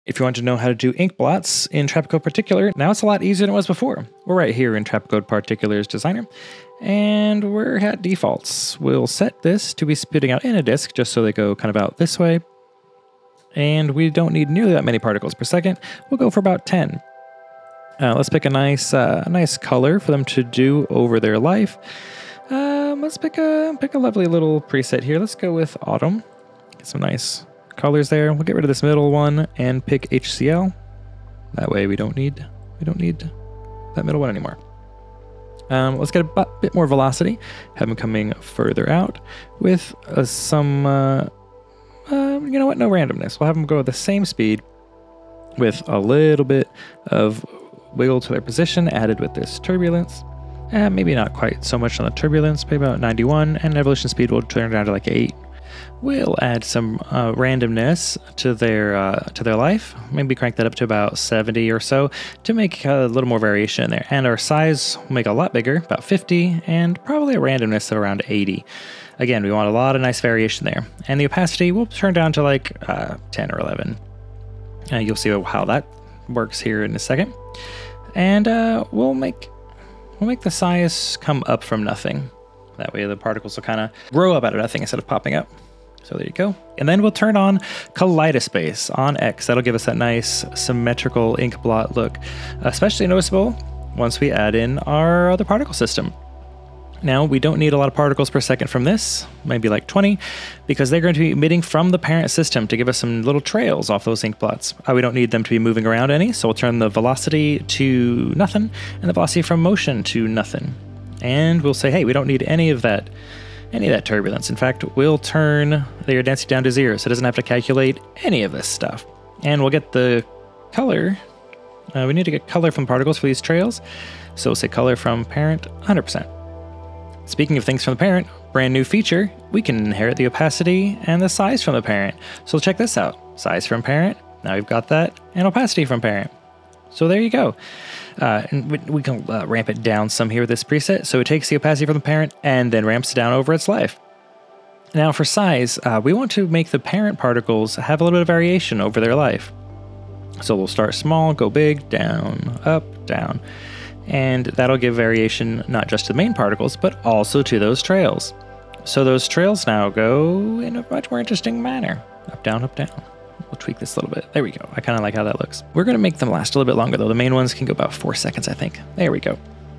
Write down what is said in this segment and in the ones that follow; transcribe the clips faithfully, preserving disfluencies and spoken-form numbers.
If you want to know how to do ink blots in Trapcode Particular, now it's a lot easier than it was before. We're right here in Trapcode Particular's designer, and we're at defaults. We'll set this to be spitting out in a disk, just so they go kind of out this way. And we don't need nearly that many particles per second. We'll go for about ten. Uh, let's pick a nice, uh, a nice color for them to do over their life. Um, let's pick a pick a lovely little preset here. Let's go with autumn. Get some nice colors there. We'll get rid of this middle one and pick H C L. That way we don't need we don't need that middle one anymore. Um, let's get a bit more velocity. Have them coming further out with uh, some. Uh, uh, you know what? No randomness. We'll have them go the same speed with a little bit of wiggle to their position added with this turbulence. Uh, maybe not quite so much on the turbulence. Maybe about ninety-one, and evolution speed will turn down to like eight. We'll add some uh, randomness to their uh, to their life. Maybe crank that up to about seventy or so to make a little more variation in there. And our size will make a lot bigger, about fifty, and probably a randomness of around eighty. Again, we want a lot of nice variation there. And the opacity will turn down to like uh, ten or eleven. Uh, you'll see how that works here in a second. And uh, we'll make we'll make the size come up from nothing. That way the particles will kind of grow up out of nothing instead of popping up. So there you go. And then we'll turn on Kaleidospace on X. That'll give us that nice symmetrical ink blot look, especially noticeable once we add in our other particle system. Now, we don't need a lot of particles per second from this, maybe like twenty, because they're going to be emitting from the parent system to give us some little trails off those ink blots. Uh, we don't need them to be moving around any, so we'll turn the velocity to nothing and the velocity from motion to nothing. And we'll say, hey, we don't need any of that any of that turbulence. In fact, we'll turn their density down to zero, so it doesn't have to calculate any of this stuff. And we'll get the color. Uh, we need to get color from particles for these trails. So we'll say color from parent, one hundred percent. Speaking of things from the parent, brand new feature, we can inherit the opacity and the size from the parent. So check this out. Size from parent, now we've got that, and opacity from parent. So there you go. Uh, and we, we can uh, ramp it down some here with this preset. So it takes the opacity from the parent and then ramps it down over its life. Now for size, uh, we want to make the parent particles have a little bit of variation over their life. So we'll start small, go big, down, up, down. And that'll give variation not just to the main particles, but also to those trails. So those trails now go in a much more interesting manner. Up, down, up, down. We'll tweak this a little bit. There we go. I kind of like how that looks. We're going to make them last a little bit longer, though. The main ones can go about four seconds, I think. There we go.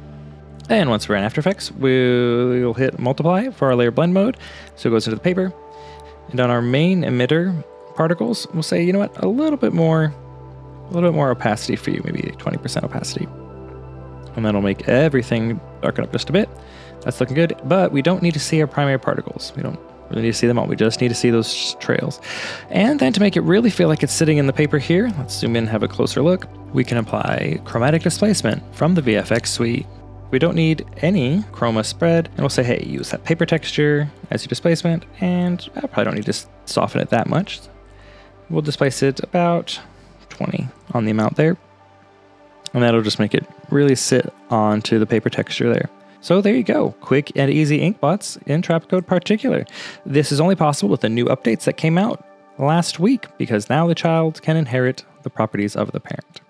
And once we're in After Effects, we'll hit multiply for our layer blend mode. So it goes into the paper. And on our main emitter particles, we'll say, you know what, a little bit more, a little bit more opacity for you, maybe twenty percent opacity. And that'll make everything darken up just a bit. That's looking good, but we don't need to see our primary particles. We don't really need to see them all. We just need to see those trails. And then to make it really feel like it's sitting in the paper here, let's zoom in and have a closer look. We can apply Chromatic Displacement from the V F X suite. We don't need any chroma spread, and we'll say, hey, use that paper texture as your displacement, and I probably don't need to soften it that much. We'll displace it about twenty on the amount there. And that'll just make it really sit onto the paper texture there. So there you go, quick and easy ink blots in Trapcode Particular. This is only possible with the new updates that came out last week, because now the child can inherit the properties of the parent.